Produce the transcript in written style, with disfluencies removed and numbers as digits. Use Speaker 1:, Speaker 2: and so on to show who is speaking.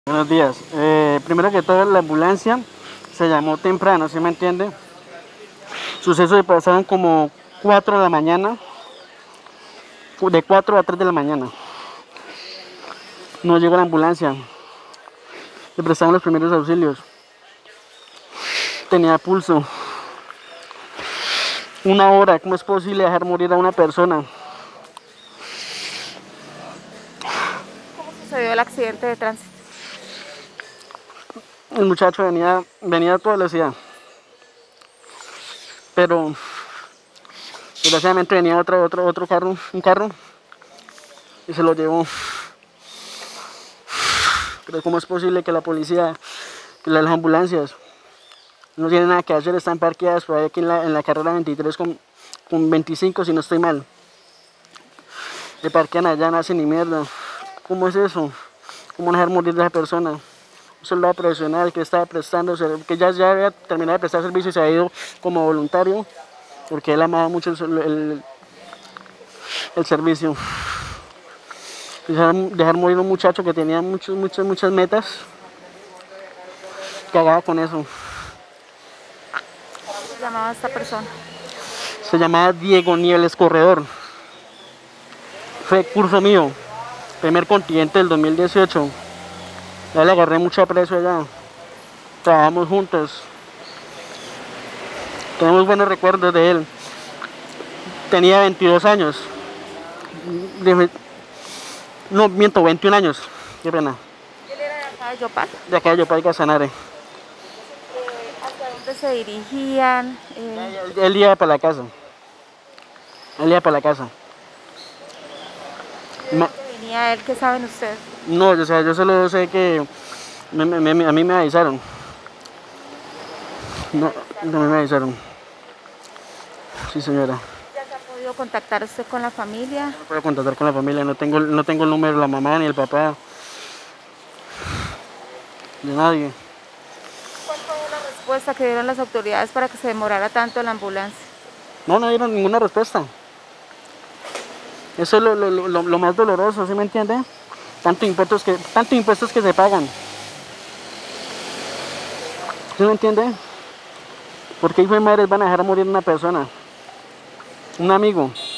Speaker 1: Buenos días. Primero que todo, la ambulancia se llamó temprano, ¿sí me entiende? Sucesos pasaron como 4 de la mañana, de 4 a 3 de la mañana. No llegó la ambulancia. Le prestaron los primeros auxilios. Tenía pulso. 1 hora, ¿cómo es posible dejar morir a una persona?
Speaker 2: ¿Cómo sucedió el accidente de tránsito?
Speaker 1: El muchacho venía a toda velocidad, pero desgraciadamente venía otro carro, un carro, y se lo llevó. Pero ¿cómo es posible que la policía, que las ambulancias no tienen nada que hacer? Están parqueadas por ahí aquí en la carrera 23 con 25, si no estoy mal. Le parquean allá, no hacen ni mierda. ¿Cómo es eso? ¿Cómo dejar morir a esa persona? Un soldado profesional que estaba prestando, que ya había terminado de prestar servicio y se ha ido como voluntario, porque él amaba mucho el servicio. Dejar morir a un muchacho que tenía muchas metas, cagaba con eso.
Speaker 2: ¿Cómo se llamaba esta persona?
Speaker 1: Se llamaba Diego Nieves Corredor. Fue curso mío, primer contingente del 2018. Ya le agarré mucho aprecio allá. Trabajamos juntos. Tenemos buenos recuerdos de él. Tenía 22 años. No, miento, 21 años. Qué pena.
Speaker 2: Él era de acá de Yopal.
Speaker 1: De acá de Yopal, Casanare.
Speaker 2: ¿Hacia dónde se dirigían?
Speaker 1: Él iba para la casa. Él iba para la casa.
Speaker 2: ¿De dónde venía él? ¿Qué saben ustedes?
Speaker 1: No, o sea, yo solo sé que a mí me avisaron. No, a mí me avisaron. Sí, señora.
Speaker 2: ¿Ya se ha podido contactar usted con la familia?
Speaker 1: No puedo contactar con la familia, no tengo el número de la mamá ni el papá. De nadie.
Speaker 2: ¿Cuál fue la respuesta que dieron las autoridades para que se demorara tanto la ambulancia?
Speaker 1: No dieron ninguna respuesta. Eso es lo más doloroso, ¿sí me entiende? Tantos impuestos que se pagan. ¿Sí me entiende? ¿Por qué hijo de madres van a dejar morir a una persona? Un amigo.